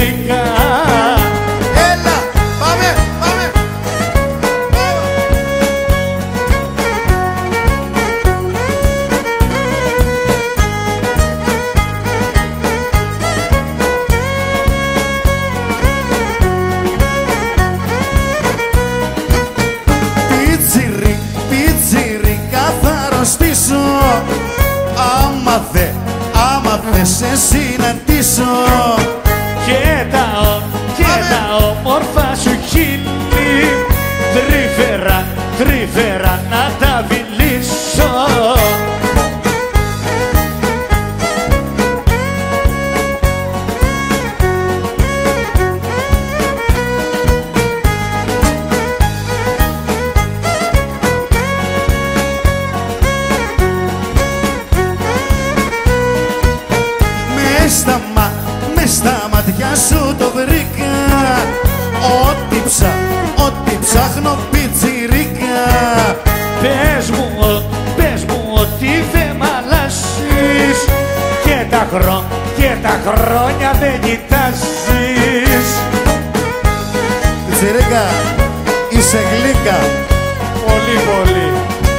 πιτσιρίκα. Έλα, πάμε, πάμε. Πιτσιρίκα θα αρρωστήσω, άμα δεν σε συναντήσω. Και τα όμορφα σου χείλη τρυφερά να τα βιλήσω. Μες στα μάτια σου το βρήκα, ό,τι ψάχνω πιτσιρίκα. Πες μου ότι δεν μ' αλλάζεις και τα χρόνια δεν κοιτάζεις. Πιτσιρίκα, είσαι γλύκα. Πολύ πολύ.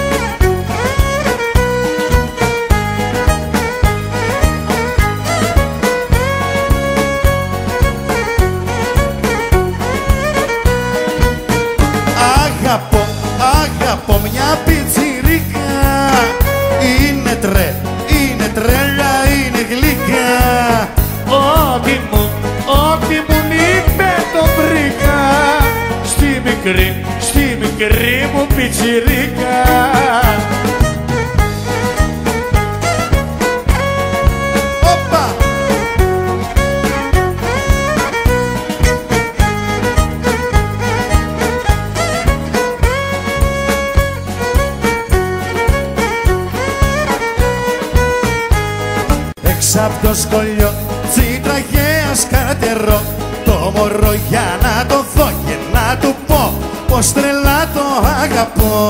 Αγαπώ μια πιτσιρίκα, είναι τρέλα, είναι γλυκά. Ό,τι μου είπε το βρήκα στη μικρή μου πιτσιρίκα. Όπα! Έξω απ' το σκολιό τσιτραγέας καρατερό, το μωρό για να το δω και να του πω πως τρελά το αγαπώ.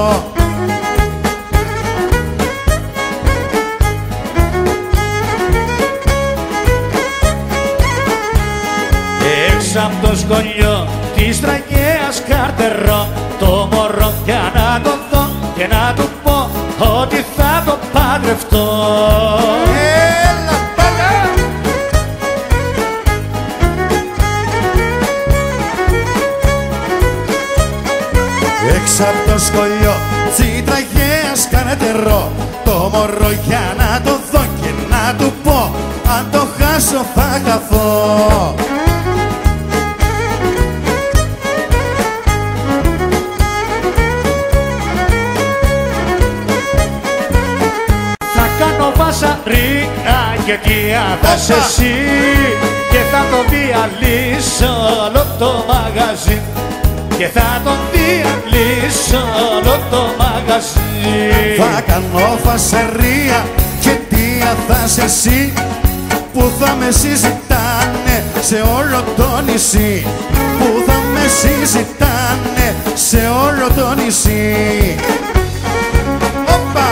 Έξω απ' το σκολιό της τραγέας καρτερό, το μωρό για να το δω και να του πω ότι θα το παντρευτώ. Έλα πάμε! Έξω απ' το σκολιό τσιτραγέας καρατερό, το μωρό για να το δω και να του πω αν το χάσω θα χαθώ. Βασαρία γιατί άδας εσύ και θα το διαλύσω όλο το μαγαζί, και θα το διαλύσω όλο το μαγαζί. Θα κάνω φασαρία και τι άδας εσύ που θα με συζητάνε σε όλο το νησί, που θα με συζητάνε σε όλο το νησί. Όπα!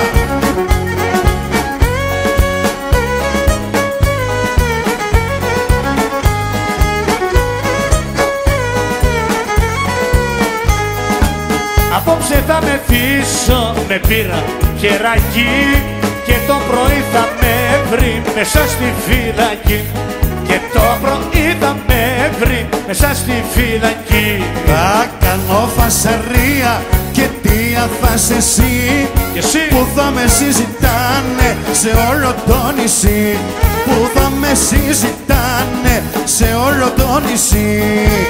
Απόψε θα με φύσω με πύρα και ρακί, και το πρωί θα με βρει μέσα στη φυλακή, και το πρωί θα με βρει μέσα στη φυλακή. Θα κάνω φασαρία και τι αθάς εσύ, που θα με συζητάνε σε όλο το νησί, που θα με συζητάνε σε όλο το νησί.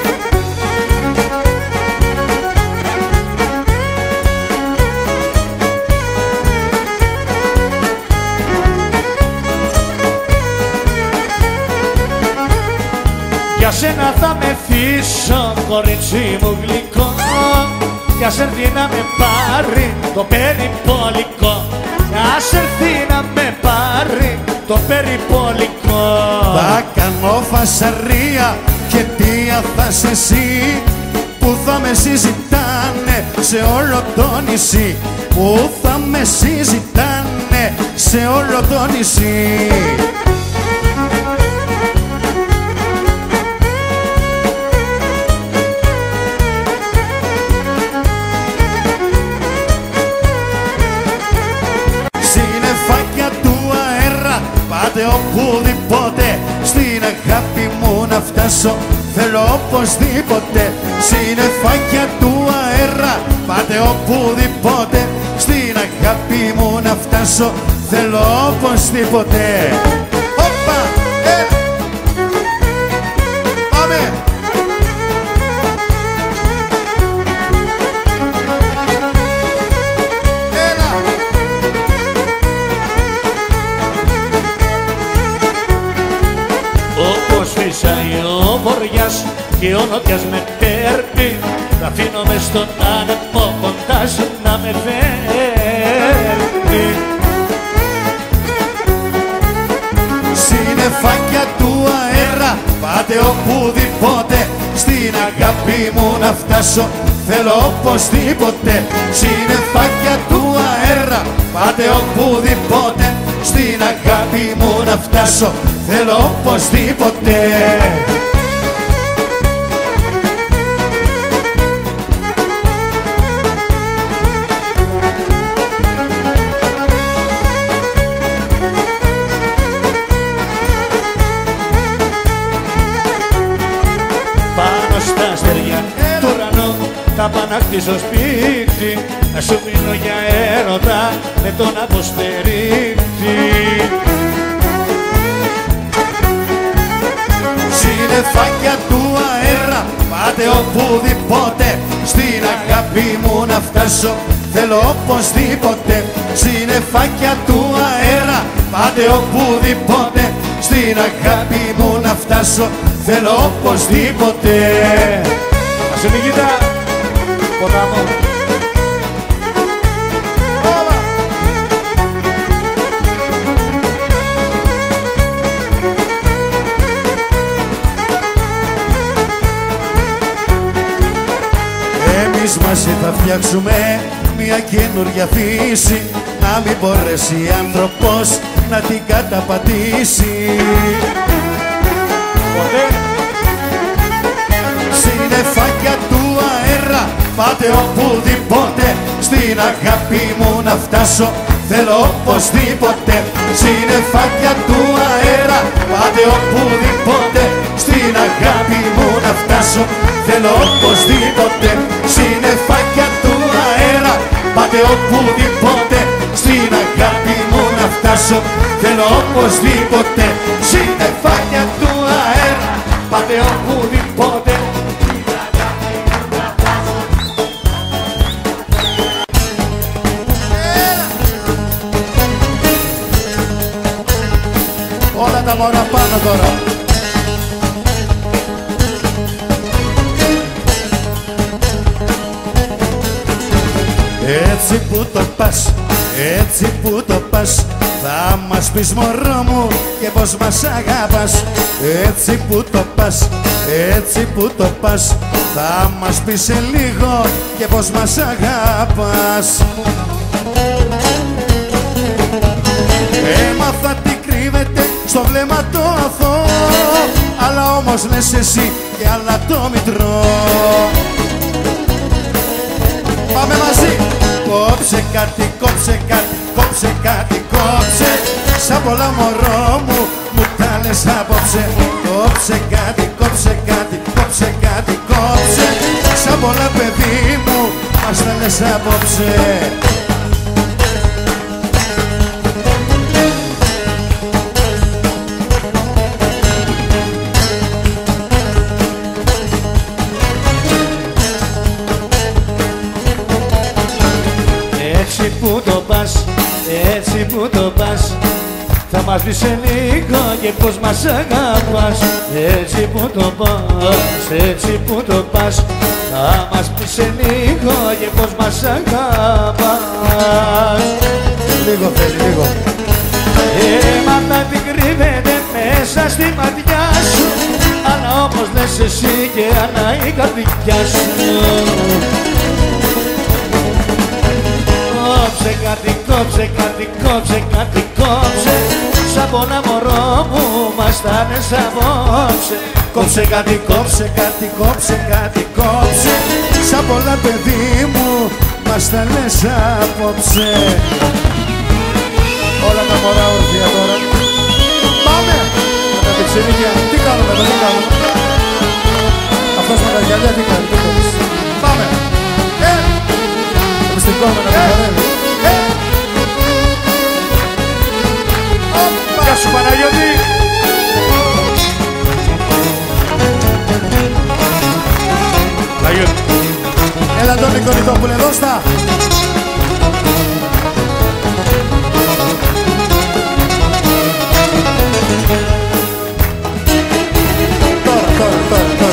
Για σένα θα με θύσω, κορίτσι μου γλυκό, κι ας έρθει να με πάρει το περιπολικό, ας έρθει να με πάρει το περιπολικό. Θα κάνω φασαρία και τι αθάς εσύ, που θα με συζητάνε σε όλο το νησί, που θα με συζητάνε σε όλο το νησί. φτάσω, θέλω οπωσδήποτε. Συννεφάκια του αέρα, πάτε οπουδήποτε. Στην αγάπη μου να φτάσω, θέλω οπωσδήποτε. Όπα, πάμε! Όπως φύσαει ο βοριάς και ο νότιας με παίρνει, θα αφήνω μες στον άνεμο κοντά σου να με φέρνει. Συννεφάκια του αέρα, πάτε οπουδήποτε. Στην αγάπη μου να φτάσω, θέλω οπωσδήποτε. Συννεφάκια του αέρα, πάτε οπουδήποτε. Στην αγάπη μου να φτάσω, θέλω οπωσδήποτε. Πάνω στα αστέρια του ουρανού θα πάω να χτίσω σπίτι, να σου μείνω για έρωτα με τον Αποστερίτη. Συννεφάκια του αέρα, πάτε οπουδήποτε. Στην αγάπη μου να φτάσω, θέλω οπωσδήποτε. Συννεφάκια του αέρα, πάτε οπουδήποτε. Στην αγάπη μου να φτάσω, θέλω οπωσδήποτε. Ας είναι γητά, ποτάμο. Εμείς μαζί θα φτιάξουμε μια καινούργια φύση, να μην μπορέσει άνθρωπος να την καταπατήσει. Ποτέ. Συννεφάκια του αέρα, πάτε οπουδήποτε. Στην αγάπη μου να φτάσω, θέλω οπωσδήποτε. Συννεφάκια του αέρα, πάτε οπουδήποτε. Στην αγάπη μου να φτάσω, θέλω οπωσδήποτε. Συννεφάκια του αέρα, πάτε οπουδήποτε. Στην αγάπη μου να φτάσω, θέλω οπωσδήποτε. Συννεφάκια του αέρα, πάτε οπουδήποτε. Όλα τα μωρά πάνω τώρα. Έτσι που το πας, έτσι που το πας, θα μας πεις μωρό μου και πως μας αγαπάς. Έτσι που το πας, έτσι που το πας, θα μας πεις σε λίγο και πως μας αγαπάς. Έμαθα τι κρύβεται στο βλέμμα το αθώο, αλλά όμως λες εσύ και άλλα το μητρό. Πάμε μαζί! Κόψε κάτι, κόψε κάτι, κόψε κάτι, κόψε. Σαν πολλά μωρό μου, μου τα λες απόψε. Κόψε κάτι, κόψε κάτι, κόψε κάτι, κόψε. Σαν πολλά παιδί μου, μας τα λες απόψε. Έτσι που το πας, έτσι που το πας, θα μας πεις σε λίγο και πως μας αγαπάς. Έτσι που το πας, έτσι που το πας, θα μας πεις σε λίγο και πως μας αγαπάς. Λίγο θέλει, λίγο. Έμαθα τι κρύβεται μέσα στη ματιά σου, αλλά όμως λες εσύ και ανά η καρδιά σου. Κόψε κάτι, κόψε κάτι, κόψε κάτι, κόψε. Σαν πολλά μωρό μου μας τα λες απόψε. Κόψε κάτι, κόψε κάτι, κόψε κάτι, κόψε. Σαν πολλά παιδί μου, μας τα λες απόψε. Όλα τα μωρά όρθια τώρα. Πάμε! Με τα πιτσιρίκια, Τι κάνουμε, τι κάνουμε. παλιά τι κάνει, πάμε. Το μυστικό με να παρέμει. Γεια σου Παναγιώτη. Παναγιώτη. Έλα τον Νικολιτόπουλε, δώστα. Τώρα.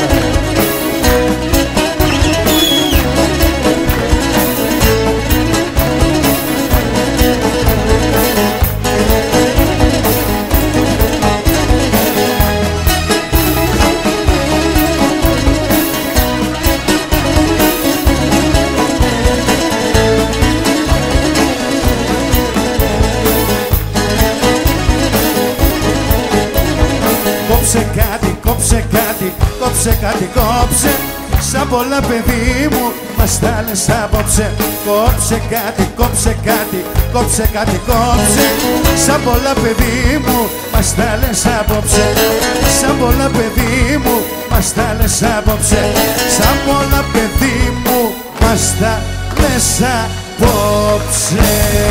Κόψε σαν πολλά παιδί μου μας τα λες απόψε. Κόψε κάτι σαν πολλά παιδί μου μας τα λες απόψε. Σαν πολλά παιδί μου μας τα λες απόψε. Σαν πολλά παιδί μου μας τα λες απόψε.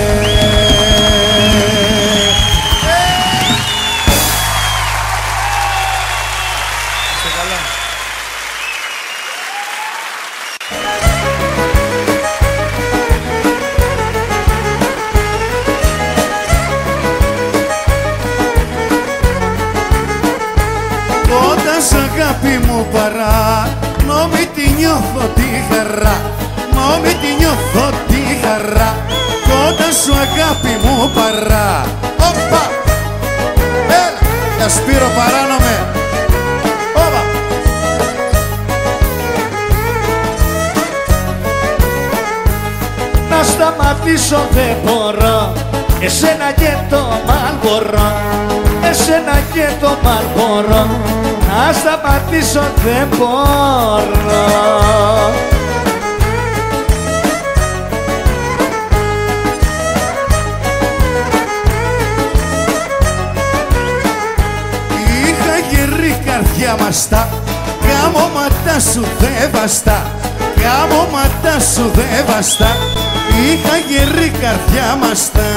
Αγάπη μου παρά, νόμι τη νιώθω τη χαρά, νόμι τη νιώθω τη χαρά, κοντά σου αγάπη μου παρά. Όπα! Έλα! Για Σπύρο παράνομε! Όπα! Να σταματήσω δεν μπορώ, εσένα και το Μαλμπορό, εσένα και το Μαλμπορό. Να σταματήσω δεν μπορώ. Είχα γερή καρδιά μαστά, γάμωματά σου δεν βαστά, γάμωματά σου δεν βαστά. Είχα γερή καρδιά μαστά.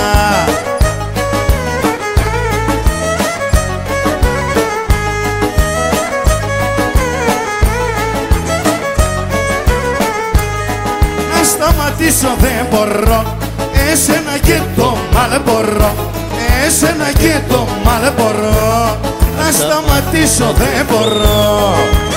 Σταματήσω δεν μπορώ, εσένα και το Μαλμπορό, εσένα και το Μαλμπορό. Να σταματήσω δεν μπορώ.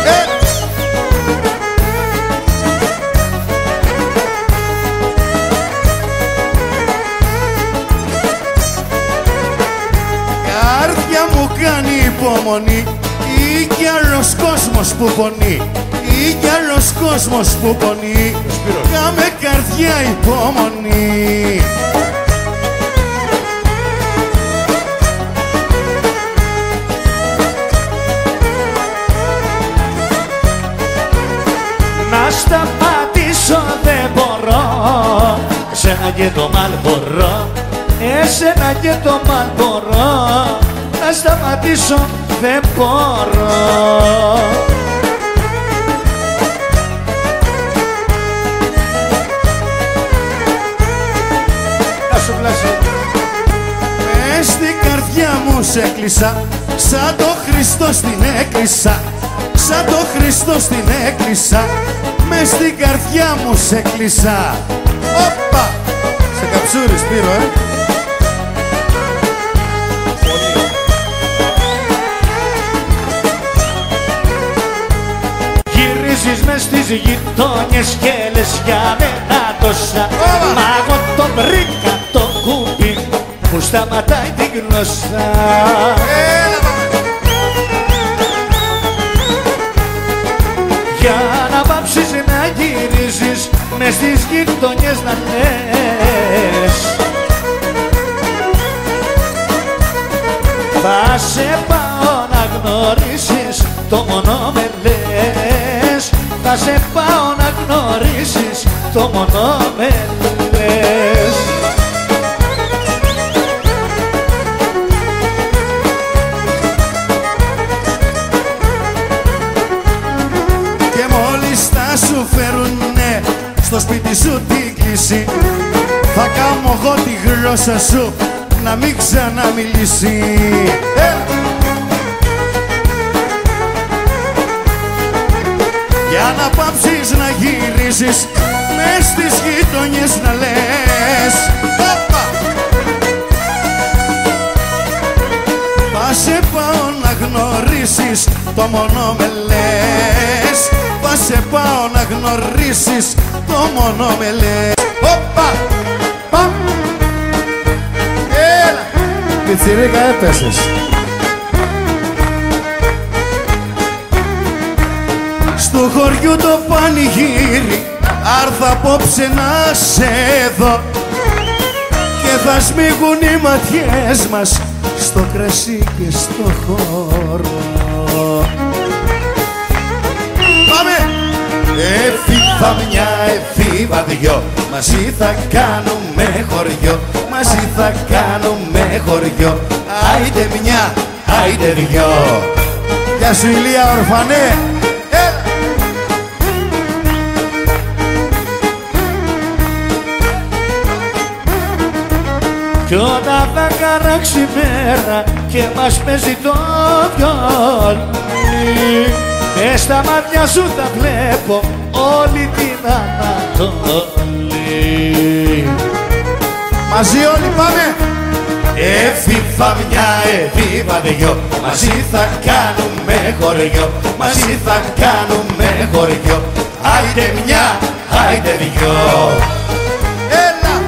Καρδιά μου κάνει υπομονή, ή κι άλλος κόσμος που πονεί, ή κι άλλος κόσμος που πονεί. Κάμε καρδιά υπομονή. Να σταματήσω δεν μπορώ, εσένα και το Μαλμπορό, εσένα και το Μαλμπορό. Να σταματήσω δεν μπορώ. Μες στην καρδιά μου σε κλείσα, σαν το Χριστό στην έκλεισα, σαν το Χριστό στην έκλεισα. Μες στην καρδιά μου σε κλείσα. Όπα! Σε καψούρι Σπύρο, Γυρίζεις μες στις γειτόνιες και λες για μένα τόσα. Μα εγώ το βρήκα το κουμπί που σταματάει την γλώσσα. Για να πάψεις να γυρίζεις μες στις γειτονιές να λες, θα σε πάω να γνωρίσεις το μόνο με λες. Θα σε πάω να γνωρίσεις το μόνο με λες. Και στο σπίτι σου την κλείσει. Θα κάνω εγώ τη γλώσσα σου να μην ξαναμιλήσει. Για να πάψεις να γυρίσεις μες στις γειτονιές να λες θα σε πάω να γνωρίσεις το μόνο με λες. Θα σε πάω να γνωρίσεις το μόνο με λες. Οπα! Παμ! Έλα! Πιτσιρίκα έπεσες. Στου χωριού το πανηγύρι άρθα απόψε να σε δω και θα σμίγουν οι ματιές μας στο κρασί και στο χώρο. Πάμε! Εφήβα μια, εφήβα δυο, μαζί θα κάνουμε χωριό, μαζί θα κάνουμε χωριό. Άιντε μια, άιντε δυο. Γεια σου Ηλία ορφανέ. Κι όταν θα καράξει μέρα και μας παίζει το βιολί, μες στα μάτια σου τα βλέπω όλη την Ανατολή. Μαζί όλοι πάμε! Εφήβα μια, εφήβα δυο, μαζί θα κάνουμε χωριό, μαζί θα κάνουμε χωριό. Άιντε μια, άιντε δυο. Έλα!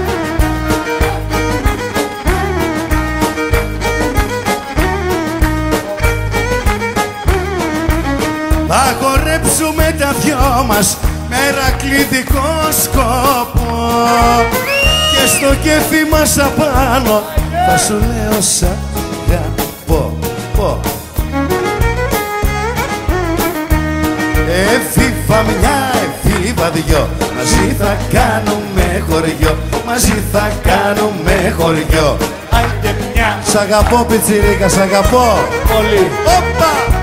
Θα χορέψουμε τα δυο μας μερακλειδικό σκόπο και στο κέφι μας απάνω θα σου λέω σ' αγαπώ. Εφήβα μια, εφήβα δυο, μαζί θα κάνουμε χωριό, μαζί θα κάνουμε χωριό. Άιντε μια. Σ' αγαπώ πιτσιρίκα, σ' αγαπώ. Πολύ. Όπα!